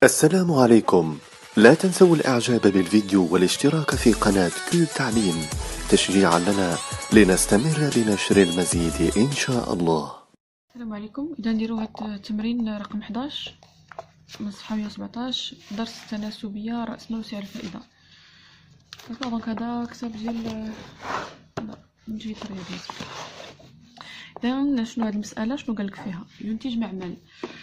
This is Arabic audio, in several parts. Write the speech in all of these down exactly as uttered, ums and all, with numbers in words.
السلام عليكم. لا تنسوا الاعجاب بالفيديو والاشتراك في قناة كيوب تعليم تشجيعا لنا لنستمر بنشر المزيد ان شاء الله. السلام عليكم. اذا نديرو هاد التمرين رقم حداش من الصفحه مية وسبعطاش، درس التناسبيه راس مال وسعر الفائده. داكوغ، دونك هذا كتاب ديال نجيت الرياضيات. اذا شنو هاد المساله، شنو قالك فيها؟ ينتج معمل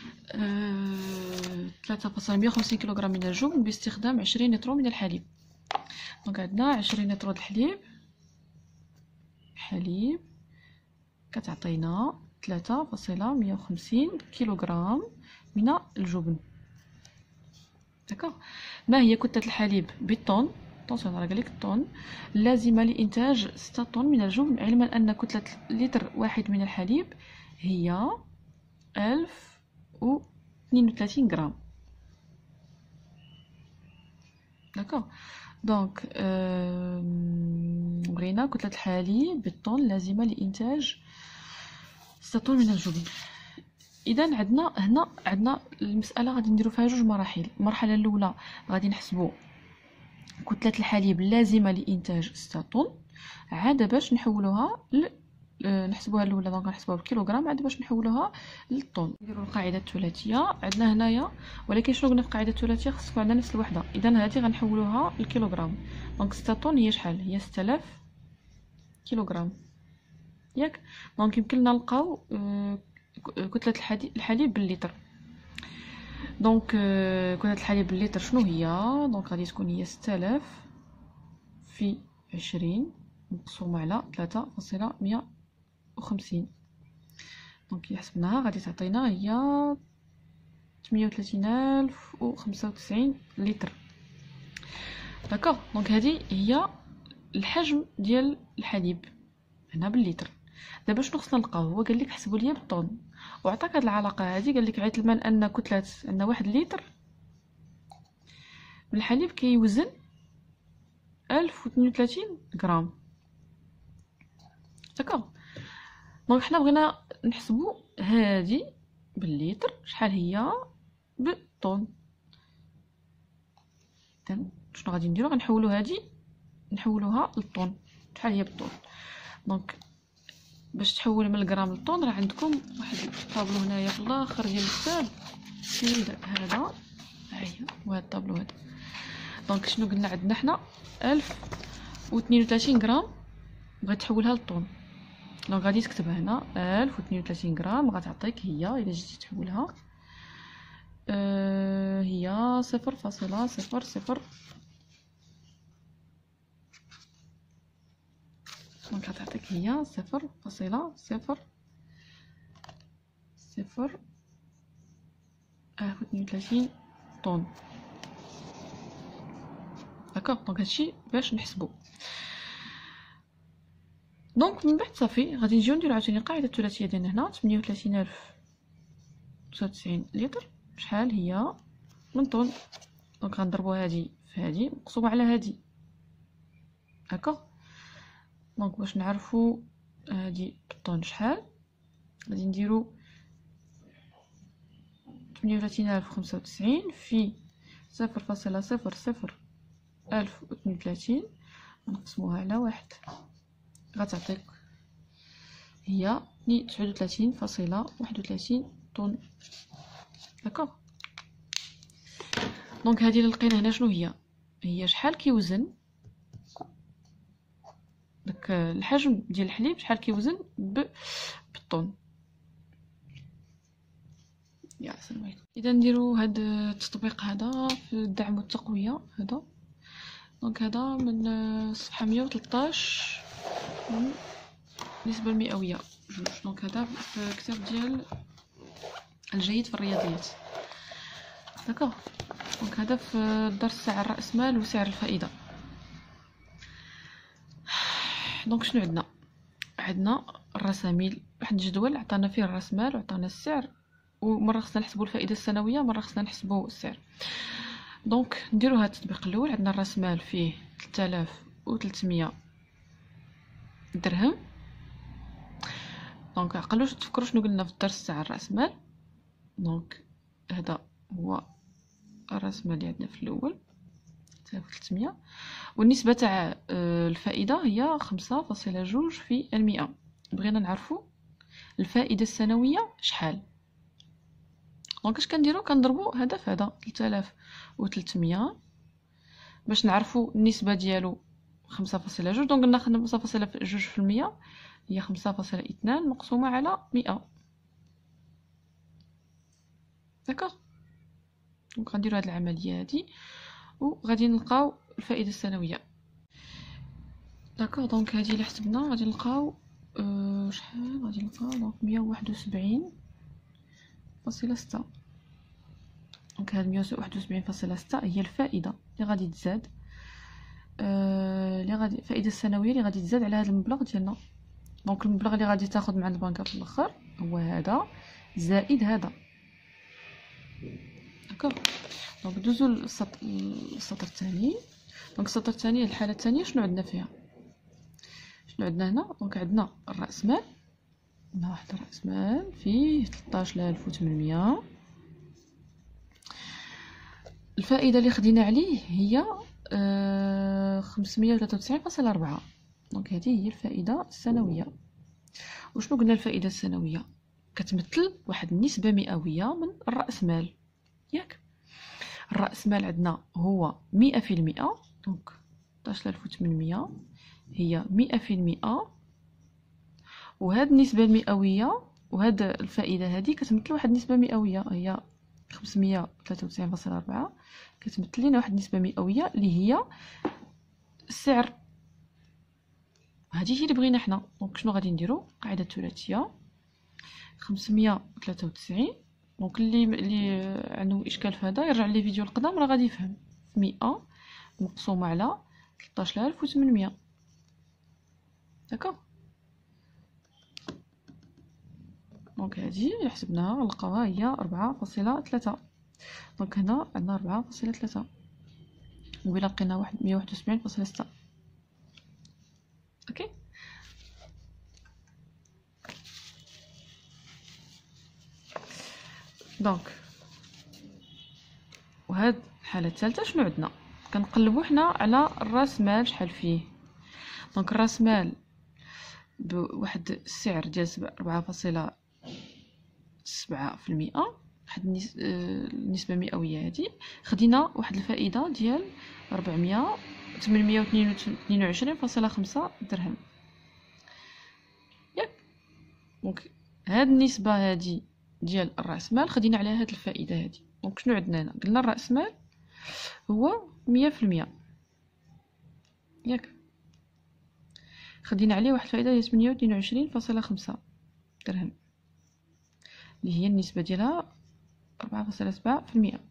ثلاثة فاصلة مية وخمسين كيلوغرام من الجبن باستخدام عشرين لتر من الحليب. دونك عندنا عشرين لتر د الحليب حليب كتعطينا ثلاثة فاصلة مية وخمسين كيلوغرام من الجبن. داكوغ، ما هي كتلة الحليب بالطن؟ طونسيون، راه قالك الطن اللازمة لإنتاج ستة طن من الجبن، علما أن كتلة لتر واحد من الحليب هي ألف واثنين وثلاثين غرام. داكوغ، دونك بغينا كتلة الحليب بالطن اللازمة لإنتاج ستة طن من الجبن. اذا عندنا هنا عندنا المساله غادي نديرو فيها جوج مراحل. المرحله الاولى غادي نحسبوا كتله الحليب اللازمه لانتاج ستة طن، عاد باش نحولوها ل... نحسبوها الاولى دونك نحسبوها بالكيلوغرام، عاد باش نحولوها للطن. نديرو القاعده الثلاثيه عندنا هنايا، ولكن شنو قلنا في القاعده الثلاثيه؟ خصكم عندنا نفس الوحده. اذا هذه غنحولوها للكيلوغرام. دونك ستة طن هي شحال؟ هي ستة آلاف كيلوغرام، ياك؟ دونك يمكن لنا نلقاو أه كتلة الحليب باللتر. دونك كتلة الحليب باللتر شنو هي؟ دونك غادي تكون هي ستة آلاف في عشرين مقسومة على ثلاثة فاصلة مية وخمسين. دونك حسبناها غادي تعطينا هي ثمانية وثلاثين ألف وخمسة وتسعين لتر. داكوغ، دونك هذه هي الحجم ديال الحليب هنا باللتر. دابا شنو خصنا نلقاو؟ هو قال لك حسبوا لي بالطن وعطاك هاد العلاقه هذه، قال لك علما ان كتله ان واحد لتر من الحليب كيوزن ألف واثنين وثلاثين غرام. داكوغ، دونك حنا بغينا نحسبوا هذه باللتر شحال هي بالطن. اذا شنو غادي نديرو؟ غنحولوا هذه نحولوها للطن. شحال هي بالطن؟ دونك باش تحول من الغرام للطن راه عندكم واحد الطابلو هنايا في الاخر ديال الكتاب سير هذا، ها هي وهذا الطابلو هذا. دونك شنو قلنا عندنا حنا؟ ألف واثنين وثلاثين غرام بغيت تحولها للطن. دونك غادي تكتبها هنا ألف واثنين وثلاثين غرام غتعطيك هي الا جيتي تحولها آه هي صفر فاصلة صفر صفر. دونك غتعطيك هي صفر فاصلة صفر صفر ألف واثنين وثلاثين طن. داكوغ، دونك هادشي باش نحسبو. دونك من بعد صافي غادي نجيو نديرو عاوتاني القاعده الثلاثيه ديالنا هنا ثمانية وثلاثين ألف وتسعة وتسعين لتر شحال هي من طن. دونك غنضربو هادي في هادي مقسومه على هادي. داكوغ، دونك باش نعرفو هادي بالطن شحال غادي نديرو ثمانية وثلاثين ألف وخمسة وتسعين في صفر فاصلة صفر صفر ألف واثنين وثلاثين نقسموها على واحد غتعطيك هي تسعة وثلاثين فاصلة واحد وثلاثين طن. داكوغ، دونك هذه اللي لقينا هنا شنو هي؟ هي شحال كيوزن داك الحجم ديال الحليب، شحال كيوزن بالطن. يا السلام عليكم. اذا نديرو هاد التطبيق هذا في الدعم والتقويه هذا. دونك هذا من الصفحه مية وثلاثطاش من النسبه المئويه جوج. دونك هذا في كتاب ديال الجيد في الرياضيات. داكوغ، دونك هذا في الدرس سعر راس مال وسعر الفائده. دونك شنو عندنا؟ عندنا الرساميل، واحد الجدول عطانا فيه راس مال وعطانا السعر، ومره خصنا نحسبوا الفائده السنويه، مره خصنا نحسبوا السعر. دونك نديرو هذا التطبيق الاول. عندنا الراس مال فيه ثلاثة آلاف وثلاثمية درهم. دونك عقلوا تفكروا شنو قلنا في الدرس تاع الراس مال. دونك هذا هو راس المال اللي عندنا في الاول تساوي ثلاثمية، والنسبه تاع الفائده هي خمسة فاصلة جوج في المئة. بغينا نعرفوا الفائده السنويه شحال. دونك اش كنديرو؟ كنضربوا هذا في هذا ثلاثة آلاف وثلاثمية باش نعرفوا النسبه ديالو خمسة فاصلة جوج. دونك ناخذ خمسة فاصلة جوج في المية هي خمسة فاصلة اثنان مقسومه على مئة. داكوغ. دونك غنديروا هاد العمليه هادي وغادي نلقاو الفائده السنويه. داكوغ. دونك هادي اللي حسبنا غادي نلقاو أه شحال غادي نلقاو دونك مية وواحد وسبعين فاصلة ستة. دونك هاد مية وواحد وسبعين فاصلة ستة هي الفائده اللي غادي تزاد اللي أه غادي الفائده السنويه اللي غادي تزاد على هذا المبلغ ديالنا. دونك المبلغ اللي غادي تاخذ مع البنكه في الاخر هو هذا زائد هذا. داكوغ. دونك دوزو للسطر السطر الثاني. دونك السطر الثاني الحاله الثانيه شنو عندنا فيها؟ شنو عندنا هنا؟ دونك عندنا الراس مال، عندنا واحد الراس مال فيه ثلاثطاش ألف وثمنمية. الفائده اللي خدينا عليه هي آه خمسمية وثلاثة وتسعين فاصلة أربعة. دونك هذه هي الفائده السنويه. وشنو قلنا الفائده السنويه؟ كتمثل واحد النسبه مئويه من الراس مال، ياك؟ الراس مال عندنا هو مئة في المئة. دونك ثلاثطاش ألف وثمنمية هي مئة في المئة، وهاد النسبه المئويه وهاد الفائده هذه كتمثل واحد النسبه مئويه هي خمسمية وثلاثة وتسعين فاصلة أربعة. كتمثل لنا واحد النسبه مئويه اللي هي السعر. هذه هي اللي بغينا حنا. دونك شنو غادي نديرو؟ قاعده ثلاثيه خمسمية وثلاثة وتسعين. دونك اللي اللي عنده اشكال في هذا يرجع لي فيديو القدام راه غادي يفهم. مئة مقسومه على ثلاثطاش ألف وثمنمية. داكوغ. دونك هذه اللي حسبناها نلقاوها هي أربعة فاصلة ثلاثة. دونك هنا عندنا أربعة فاصلة ثلاثة وبلا لقينا واحد مية وواحد وسبعين فاصلة ستة. اوكي. دونك وهاد الحاله الثالثه شنو عندنا؟ كنقلبوا حنا على الراس مال شحال فيه. دونك الراس مال بواحد السعر ديال أربعة فاصلة سبعة في المئة، واحد النسبه مئويه هذه خدينا واحد الفائده ديال أربعمية ثمنمية واثنين وعشرين فاصلة خمسة درهم، ياك؟ دونك هاد النسبه هذه ديال الراس مال خدينا عليها هاد الفائده هذه. دونك شنو عندنا هنا؟ قلنا الراس مال هو مية في المية، ياك؟ خدينا عليه واحد الفائده ديال ثمنمية واثنين وعشرين فاصلة خمسة درهم اللي هي النسبه ديالها أربعة فاصلة سبعة في المئة.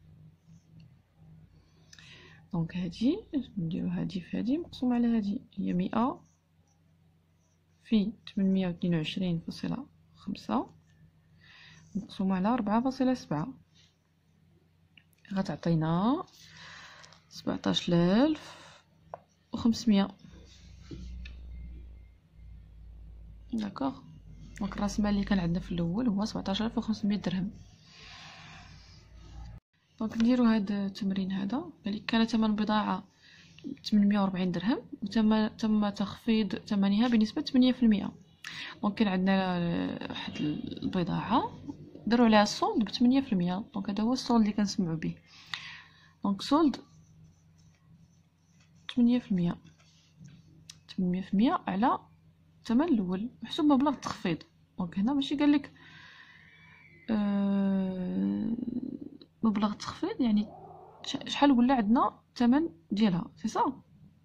دونك هذه نديرو هذه في هذه مقسومه على هذه هي مئة في ثمنمية واثنين وعشرين فاصلة خمسة مقسومه على أربعة فاصلة سبعة غتعطينا سبعطاش ألف وخمسمية. داكوغ. دونك راس المال اللي كان عندنا في الاول هو سبعطاش ألف وخمسمية درهم. دونك نديرو هذا التمرين هذا. كان ثمن البضاعه ثمنمية وأربعين درهم وتم تم تخفيض ثمنها بنسبه ثمانية في المئة. دونك كان عندنا واحد البضاعه داروا عليها السولد ب ثمانية في المئة. دونك هذا هو السولد اللي كنسمعوا به. دونك سولد ثمانية في المئة ثمانية في المئة على الثمن الاول محسوب مبلغ التخفيض. دونك هنا ماشي قال لك أه مبلغ التخفيض يعني شحال ولا عندنا الثمن ديالها، سي صا.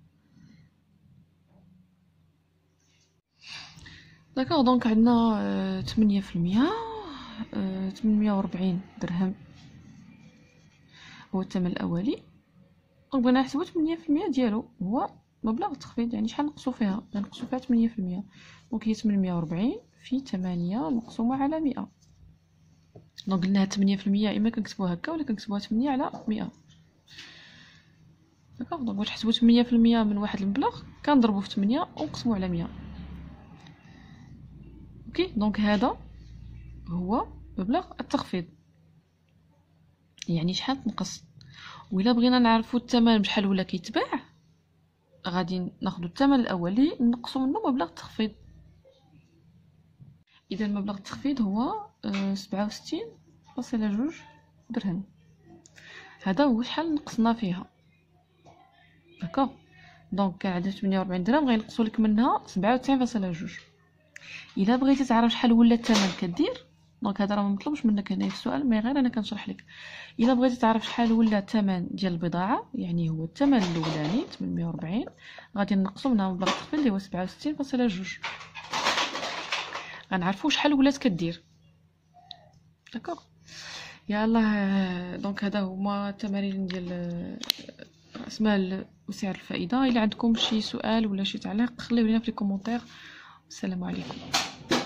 داكوغ. دونك عندنا ثمانية في المئة ثمنمية وأربعين درهم هو الثمن الاولي. دونك بغينا نحسبو ثمانية في المئة ديالو هو مبلغ التخفيض، يعني شحال نقصو فيها؟ نقصو فيها ثمانية في المئة. دونك هي ثمنمية وأربعين في ثمانية مقسومه على مئة. دونك قلنا هاد ثمانية في المئة اما كنكتبوها هكا ولا كنكتبوها ثمانية على مئة. داكوغ. دونك باش نحسبو ثمانية في المئة من واحد المبلغ كنضربو في ثمانية ونقسمو على مئة. اوكي. دونك هذا هو مبلغ التخفيض، يعني شحال تنقص. وإلا بغينا نعرفو الثمن بشحال ولا كيتباع، غادي ناخدو الثمن الاولي نقصو منه مبلغ التخفيض. اذا مبلغ التخفيض هو سبعة وستين فاصلة جوج درهم. هذا هو شحال نقصنا فيها. داكوغ، دونك كان عندها ثمانية وربعين درهم، غينقصوا لك منها سبعة وتسعين فاصلة جوج. الا بغيتي تعرف شحال ولا الثمن كدير، دونك هذا راه ما مطلوبش منك هنا في السؤال، مي غير انا كنشرح لك. الا بغيتي تعرف شحال ولا الثمن ديال البضاعه، يعني هو الثمن الاولاني ثمنمية وأربعين، غادي نقصوا منها مبلغ التخفيض اللي هو سبعة وستين فاصلة جوج، غنعرفوا شحال ولات كدير. داكوغ، يلا. دونك هذا هما التمارين ديال راس مال وسعر الفائده. الا عندكم شي سؤال ولا شي تعليق خليوه لينا في الكومونتير. السلام عليكم.